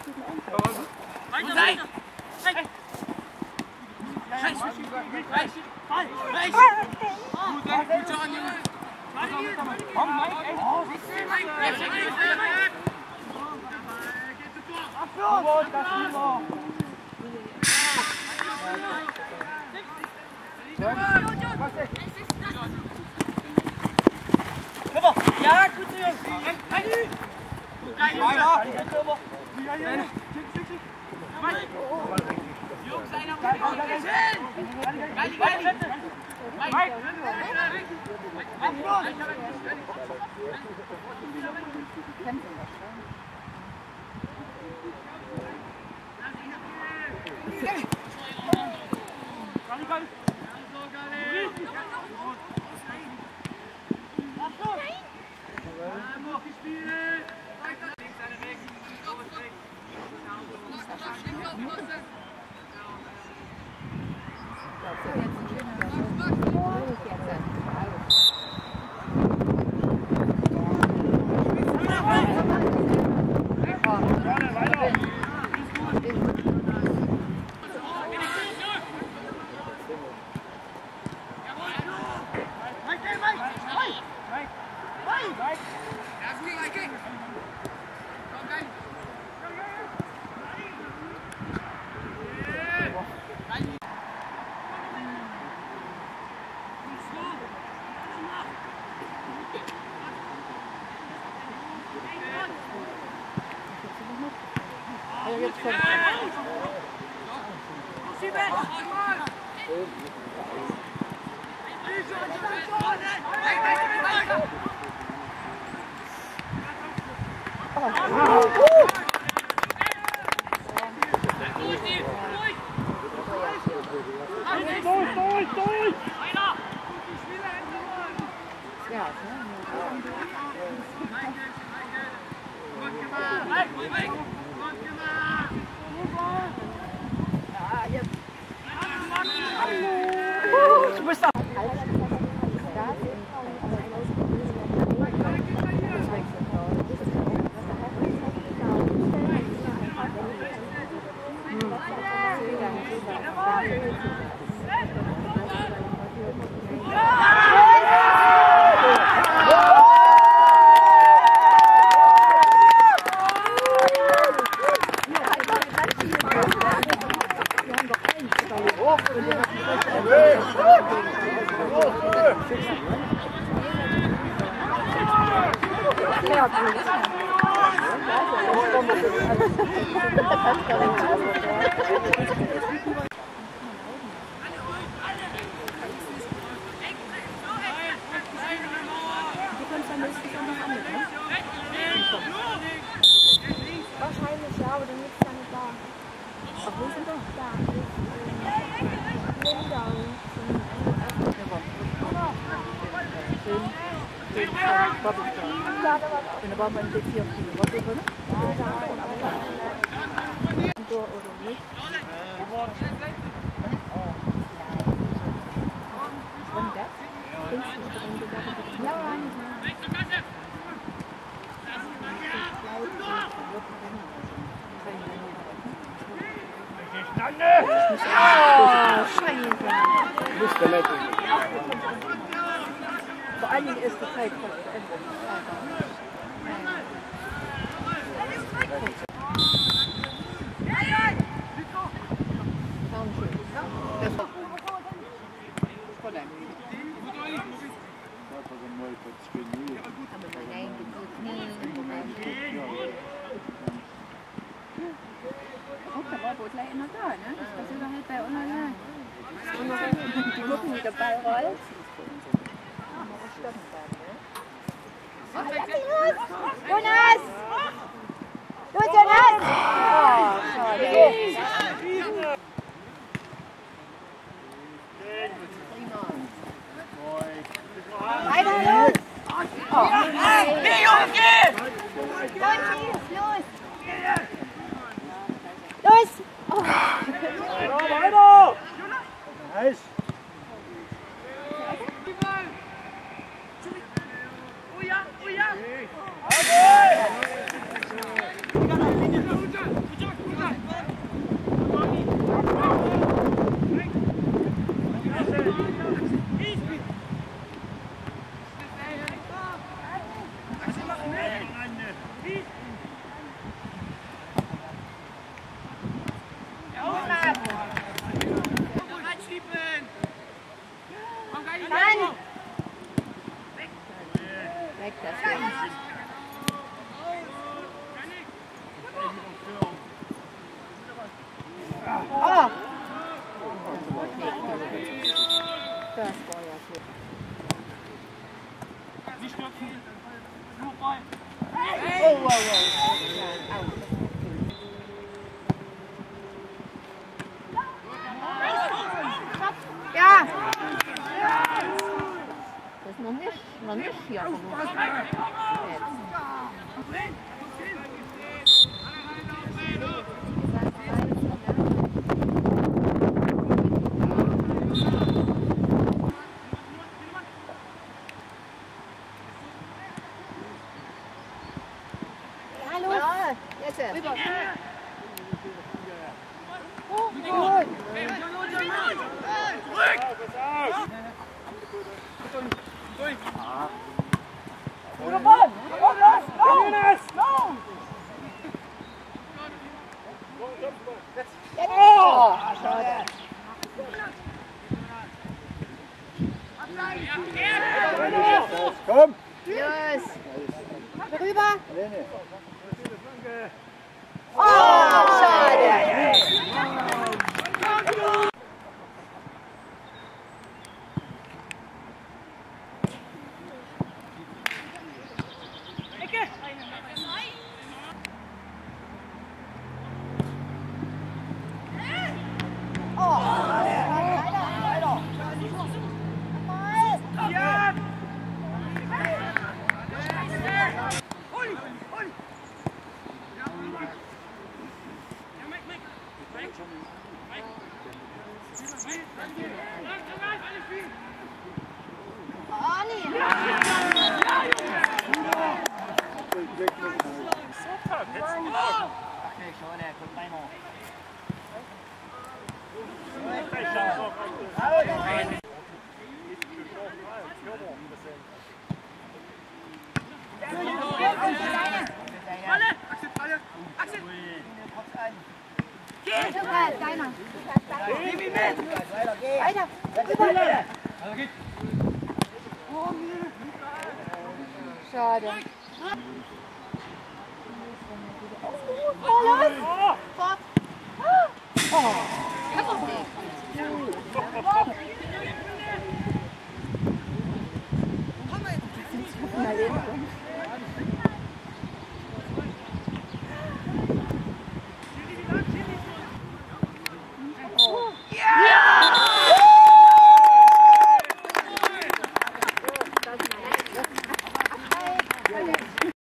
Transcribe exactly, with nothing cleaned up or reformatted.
Ja, gut so, Jungs. Jungs, einer muss wahrscheinlich ja, aber dann ist es ja nicht da. Ach, wo sind wir? Da. Linda. Dann brauchen wir ein bisschen auf die Rotte drin. Oder nicht? Ja, Oh, Scheiße. Müsste nicht. Vor allen Dingen ist die Zeit fast beendet. die gucken, wie der Ball rollt. Jonas! Los, Jonas! Oh, schade. Weiter, los! Oh, nein! Hey, Jungs, geh! Los! Los! Oh. Weiter, weiter! Nice! Oh ja, oh ja! Okay. Nein! Weg das Ding. Oh! Das war ja gut. Nicht stürzen. Nur Ball. Oh, wow, wow. Ja! Das ist noch nicht, noch nicht hier. Hallo! Ja, jetzt. Rüber. Oh, gut. Oder Ball! Komm, los! Jonas! Los! Oh! Schade. Komm! Los! Rüber! Nee, nee. Oh, schade! Deiner. Weiter. Rüber. Schade. Oh, los! Fort! Oh! Das ist nicht. Mal eben.